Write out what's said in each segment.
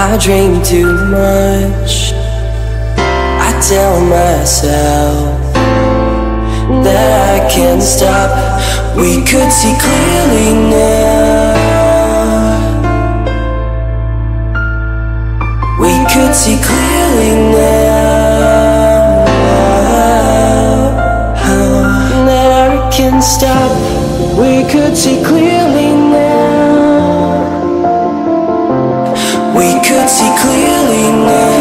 I dream too much. I tell myself that I can't stop. We could see clearly now. We could see clearly now. That I can't stop. We could see clearly now. We could see clearly now.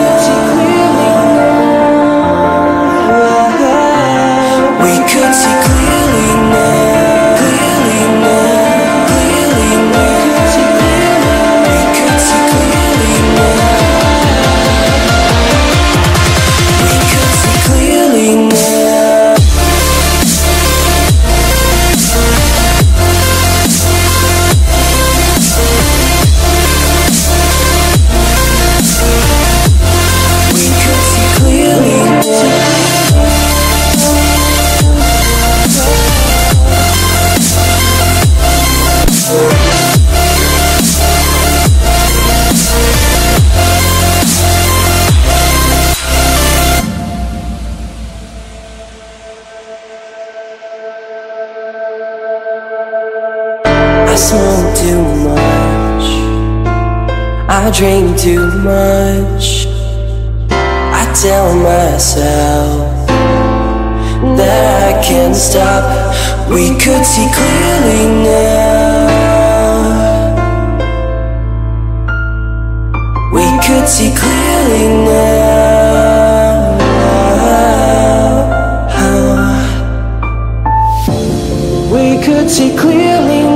We could see clearly now. Clearly now. Clearly now. We could see clearly now. We could see clearly now. We could see clearly now. I smoke too much. I drink too much. I tell myself that I can't stop. We could see clearly now. We could see clearly now. We could see clearly now.